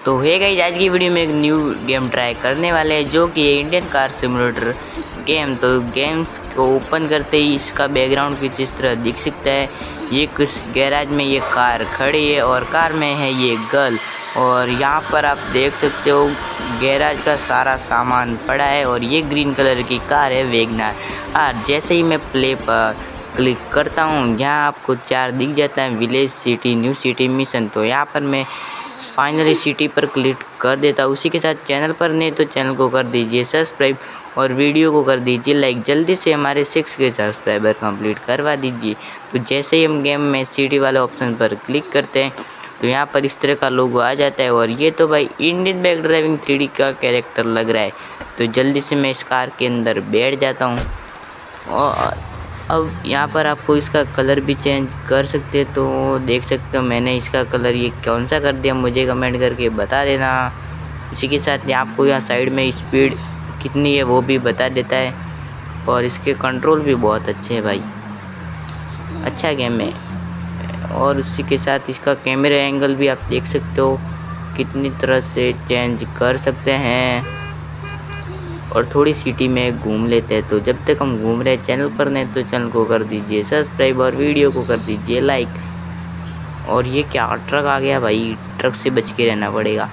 तो है गाइस, आज की वीडियो में एक न्यू गेम ट्राई करने वाले हैं जो कि इंडियन कार सिमुलेटर गेम। तो गेम्स को ओपन करते ही इसका बैकग्राउंड कुछ इस तरह दिख सकता है। ये कुछ गैराज में ये कार खड़ी है और कार में है ये गर्ल। और यहाँ पर आप देख सकते हो गैराज का सारा सामान पड़ा है और ये ग्रीन कलर की कार है वैगनार। जैसे ही मैं प्ले पर क्लिक करता हूँ यहाँ आपको 4 दिख जाता है, village, city, new city, mission. तो यहाँ पर मैं फाइनली सिटी पर क्लिक कर देता। उसी के साथ चैनल पर नहीं तो चैनल को कर दीजिए सब्सक्राइब और वीडियो को कर दीजिए लाइक। जल्दी से हमारे 6K सब्सक्राइबर कंप्लीट करवा दीजिए। तो जैसे ही हम गेम में सिटी वाले ऑप्शन पर क्लिक करते हैं तो यहाँ पर इस तरह का लोगो आ जाता है। और ये तो भाई इंडियन बाइक ड्राइविंग 3D का कैरेक्टर लग रहा है। तो जल्दी से मैं इस कार के अंदर बैठ जाता हूँ। और अब यहाँ पर आपको इसका कलर भी चेंज कर सकते हैं। तो देख सकते हो मैंने इसका कलर ये कौन सा कर दिया, मुझे कमेंट करके बता देना। उसी के साथ आपको यहाँ साइड में स्पीड कितनी है वो भी बता देता है। और इसके कंट्रोल भी बहुत अच्छे हैं भाई, अच्छा गेम है। और उसी के साथ इसका कैमरा एंगल भी आप देख सकते हो कितनी तरह से चेंज कर सकते हैं। और थोड़ी सिटी में घूम लेते हैं। तो जब तक हम घूम रहे हैं चैनल पर नहीं तो चैनल को कर दीजिए सब्सक्राइब और वीडियो को कर दीजिए लाइक। और ये क्या ट्रक आ गया भाई, ट्रक से बच के रहना पड़ेगा।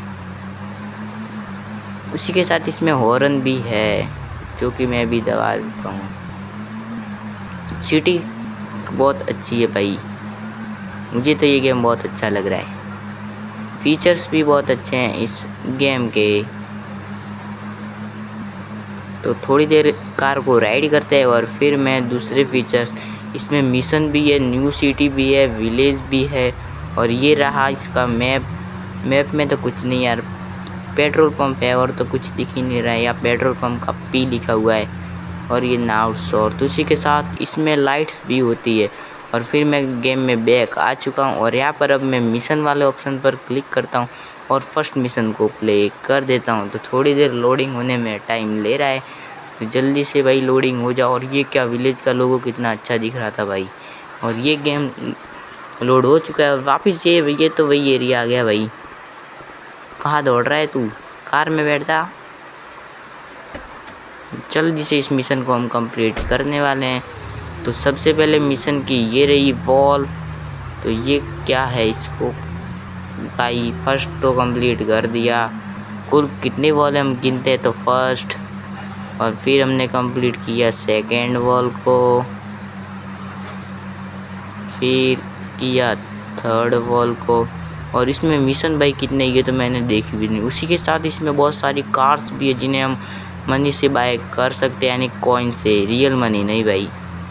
उसी के साथ इसमें हॉर्न भी है जो कि मैं भी दबा देता हूँ। सिटी बहुत अच्छी है भाई, मुझे तो ये गेम बहुत अच्छा लग रहा है। फीचर्स भी बहुत अच्छे हैं इस गेम के। तो थोड़ी देर कार को राइड करते हैं और फिर मैं दूसरे फीचर्स, इसमें मिशन भी है, न्यू सिटी भी है, विलेज भी है। और ये रहा इसका मैप में तो कुछ नहीं यार, पेट्रोल पंप है और तो कुछ दिख ही नहीं रहा है। या पेट्रोल पंप का P लिखा हुआ है और ये नाउ शॉर्ट। तो उसी के साथ इसमें लाइट्स भी होती है। और फिर मैं गेम में बैक आ चुका हूँ और यहाँ पर अब मैं मिशन वाले ऑप्शन पर क्लिक करता हूँ और फर्स्ट मिशन को प्ले कर देता हूँ। तो थोड़ी देर लोडिंग होने में टाइम ले रहा है, तो जल्दी से भाई लोडिंग हो जाओ। और ये क्या विलेज का लोगो कितना अच्छा दिख रहा था भाई। और ये गेम लोड हो चुका है और वापस ये तो वही एरिया आ गया भाई। कहाँ दौड़ रहा है तू, कार में बैठता। जल्दी से इस मिशन को हम कंप्लीट करने वाले हैं। तो सबसे पहले मिशन की ये रही वॉल। तो ये क्या है, इसको भाई फर्स्ट तो कंप्लीट कर दिया। कुल कितने वॉल हम गिनते हैं तो फर्स्ट, और फिर हमने कंप्लीट किया सेकेंड वॉल को, फिर किया थर्ड वॉल को। और इसमें मिशन भाई कितने ये तो मैंने देखी भी नहीं। उसी के साथ इसमें बहुत सारी कार्स भी है जिन्हें हम मनी से बाय कर सकते हैं, यानी कॉइन से, रियल मनी नहीं भाई।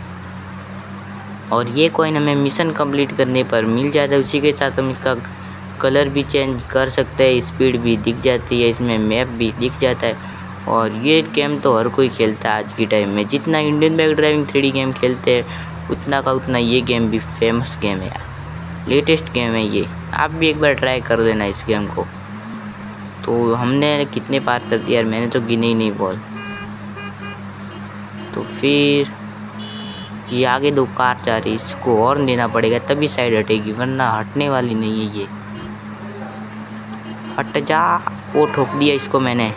और ये कॉइन हमें मिशन कंप्लीट करने पर मिल जाता है। उसी के साथ हम इसका कलर भी चेंज कर सकते हैं, स्पीड भी दिख जाती है, इसमें मैप भी दिख जाता है। और ये गेम तो हर कोई खेलता है आज की टाइम में। जितना Indian bike driving 3D game खेलते हैं उतना का उतना ये गेम भी फेमस गेम है यार, लेटेस्ट गेम है ये। आप भी एक बार ट्राई कर देना इस गेम को। तो हमने कितने पार कर दिया यार, मैंने तो गिने ही नहीं बॉल। तो फिर ये आगे 2 कार जा रही, इसको हॉर्न देना पड़ेगा तभी साइड हटेगी, वरना हटने वाली नहीं है ये। हट जा, वो ठोक दिया इसको मैंने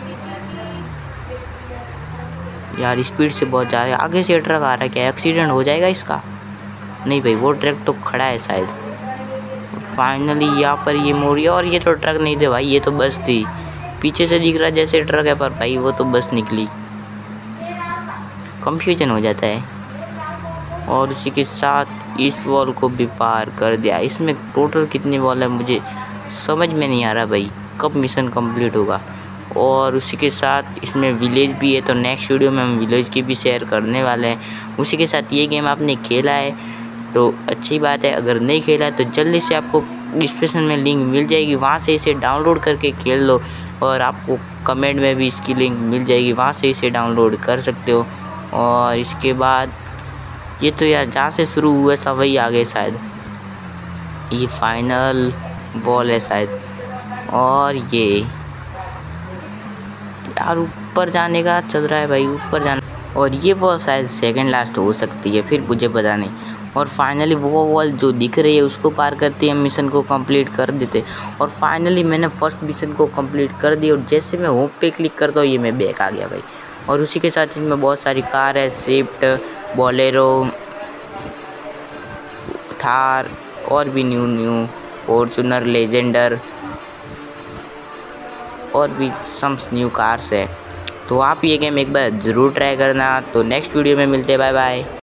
यार, स्पीड से बहुत जा रहा है। आगे से ट्रक आ रहा है, क्या एक्सीडेंट हो जाएगा इसका? नहीं भाई, वो ट्रक तो खड़ा है शायद। फाइनली यहाँ पर ये मोड़, और ये तो ट्रक नहीं थे भाई, ये तो बस थी। पीछे से दिख रहा जैसे ट्रक है पर भाई वो तो बस निकली। कंफ्यूजन हो जाता है। और उसी के साथ इस वॉल को भी पार कर दिया। इसमें टोटल कितनी वॉल है मुझे समझ में नहीं आ रहा भाई, कब मिशन कंप्लीट होगा। और उसी के साथ इसमें विलेज भी है, तो नेक्स्ट वीडियो में हम विलेज की भी शेयर करने वाले हैं। उसी के साथ ये गेम आपने खेला है तो अच्छी बात है, अगर नहीं खेला तो जल्दी से आपको डिस्क्रिप्शन में लिंक मिल जाएगी, वहाँ से इसे डाउनलोड करके खेल लो। और आपको कमेंट में भी इसकी लिंक मिल जाएगी, वहाँ से इसे डाउनलोड कर सकते हो। और इसके बाद ये तो यार जहाँ से शुरू हुआ था वही आ गए शायद, ये फाइनल वॉल है शायद। और ये यार ऊपर जाने का चल रहा है भाई, ऊपर जाना। और ये वो शायद सेकंड लास्ट हो सकती है, फिर मुझे पता नहीं। और फाइनली वो वॉल जो दिख रही है उसको पार करते हम मिशन को कंप्लीट कर देते। और फाइनली मैंने फर्स्ट मिशन को कंप्लीट कर दिया और जैसे मैं होम पे क्लिक करता हूँ ये मैं बैक आ गया भाई। और उसी के साथ इसमें बहुत सारी कार है, स्विफ्ट, बोलेरो, थार और भी न्यू फॉर्च्यूनर, लेजेंडर और भी सम्स न्यू कार्स है। तो आप ये गेम एक बार ज़रूर ट्राई करना। तो नेक्स्ट वीडियो में मिलते हैं, बाय बाय।